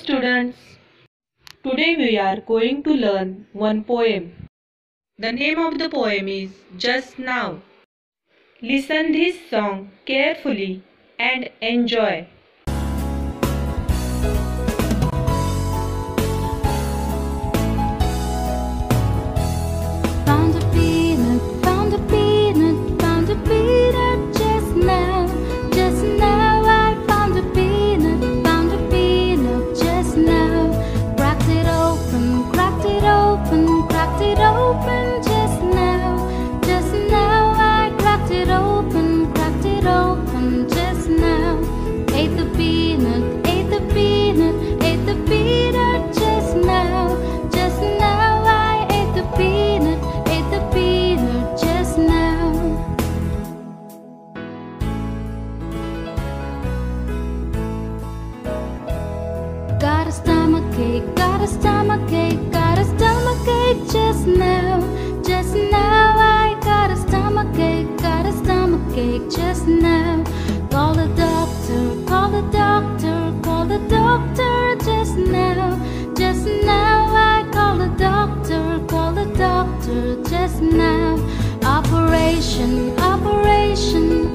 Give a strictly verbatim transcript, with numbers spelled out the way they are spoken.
students, today we are going to learn one poem. The name of the poem is Just Now. Listen this song carefully and enjoy. Found a peanut, found a peanut, found a peanut just now, just now I found a peanut, found a peanut just now. Cracked it open, cracked it open, cracked it open just now, just now I cracked it open, cracked it open just now. Ate the peanut, ate the peanut, ate the peanut just now, just now I ate the peanut, ate the peanut just now. Got a stomachache, got a stomachache, got a stomachache just now, just now I got a stomachache, got a stomachache just now. Call the doctor, call the doctor, call the doctor just now, just now I call the doctor, call the doctor just now. Operation, operation,